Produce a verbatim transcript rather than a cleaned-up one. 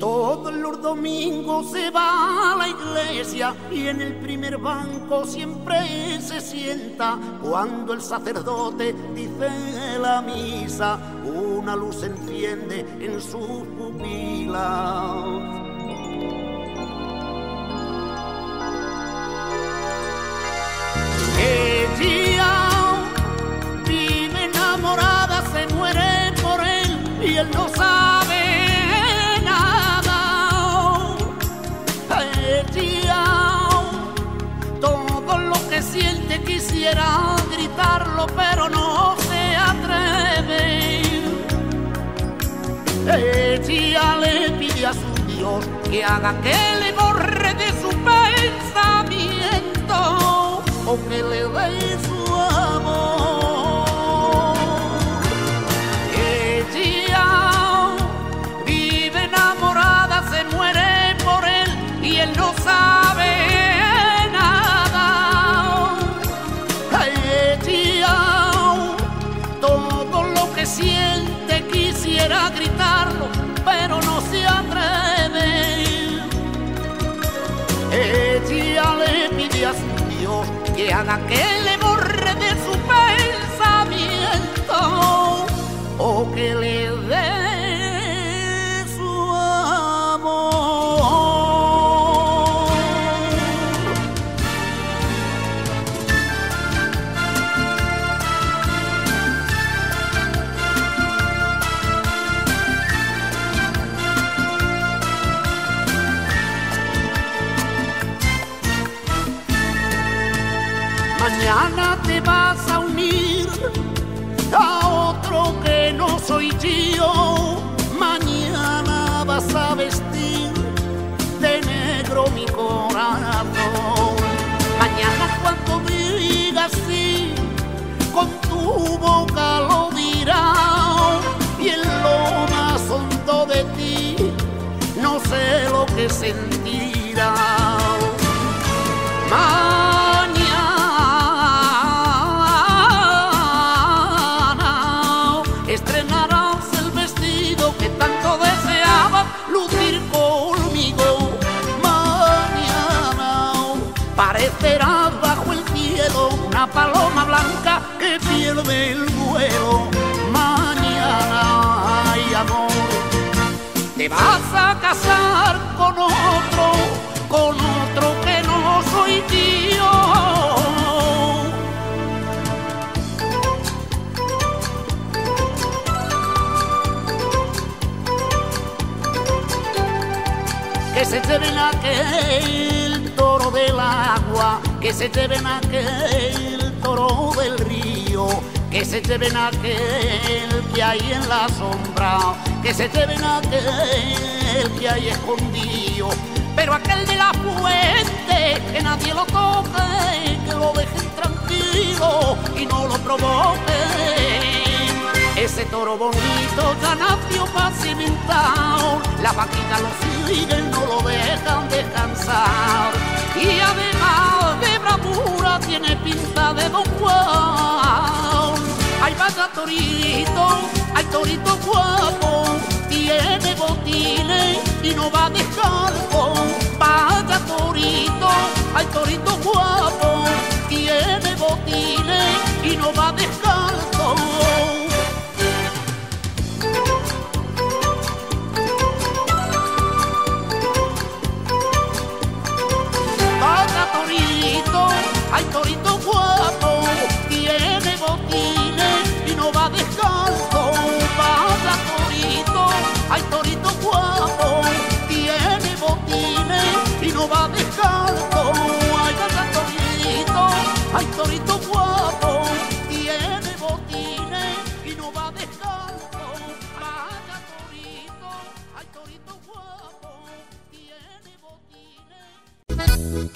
Todos los domingos se va a la iglesia y en el primer banco siempre se sienta. Cuando el sacerdote dice la misa, una luz se enciende en sus pupilas. Ella vive enamorada, se muere por él y él no sabe nada. Ella todo lo que siente quisiera gritarlo, pero no se atreve. Ella le pide a su Dios que haga que le borre de su pensamiento o que le dé su amor. Ella vive enamorada, se muere por él y él no sabe nada. Ella todo lo que siente quisiera gritarlo, pero no se atreve. Ella le pide a su Dios que haga que le borre de su pensamiento o que le dé su amor. Mañana te vas a unir a otro que no soy yo. Mañana vas a vestir de negro mi corazón. Mañana cuando digas sí, con tu boca lo dirás. Y en lo más hondo de ti no sé lo que sentirás. Estrenarás el vestido que tanto deseabas lucir conmigo. Mañana parecerás bajo el cielo una paloma blanca que pierde el vuelo. Mañana, ay amor, te vas a casar con otro, con otro que no soy yo. Que se lleven aquel toro del agua, que se lleven aquel toro del río, que se lleven aquel que hay en la sombra, que se lleven aquel que hay escondido, pero aquel de la fuente que nadie lo toque, que lo dejen tranquilo y no lo provoque. Ese toro bonito ya nació pacimentado, las vaquitas lo siguen, no lo dejan descansar. Y además de bravura tiene pinta de Don Juan. Ay, vaya torito, ay torito guapo, tiene botines y no va descalzo. Vaya torito, ay torito guapo, tiene botines y no va descalzo. Ay, torito guapo, tiene botines y no va descalzo. Vaya torito, ay, torito guapo, tiene botines y no va descalzo. Ay, vaya torito, ay, torito guapo, tiene botines y no va descalzo. Vaya torito, ay, torito guapo, tiene botines.